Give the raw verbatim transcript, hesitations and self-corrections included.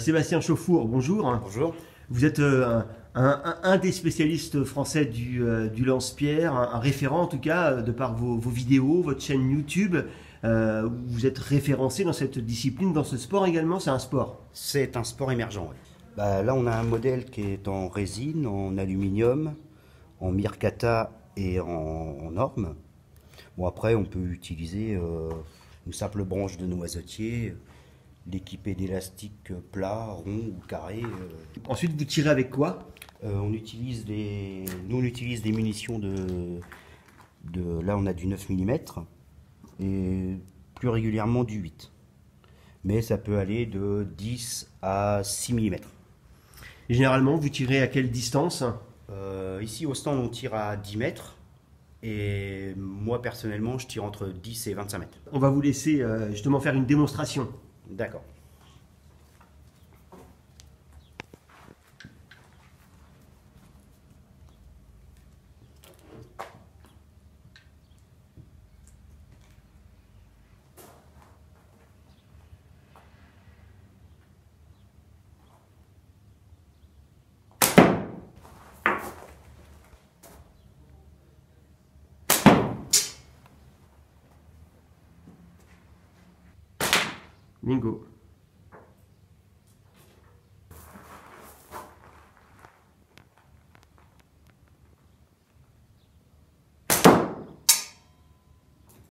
Sébastien Chauffour, bonjour. Bonjour. Vous êtes euh, un, un- un des spécialistes français du, euh, du lance-pierre, un, un référent en tout cas, euh, de par vos, vos vidéos, votre chaîne YouTube. Euh, vous êtes référencé dans cette discipline, dans ce sport également, c'est un sport. C'est un sport émergent. Ouais. Bah, là, on a un modèle qui est en résine, en aluminium, en mircata et en, en orme. Bon, après, on peut utiliser euh, une simple branche de noisetier, l'équiper d'élastiques plats, ronds ou carrés. euh. Ensuite, vous tirez avec quoi? Euh, on utilise des, nous, on utilise des munitions de, de... Là, on a du neuf millimètres et plus régulièrement du huit. Mais ça peut aller de dix à six millimètres. Et généralement, vous tirez à quelle distance? Euh, ici au stand on tire à dix mètres et moi personnellement je tire entre dix et vingt-cinq mètres. On va vous laisser euh, justement faire une démonstration. D'accord. Bingo.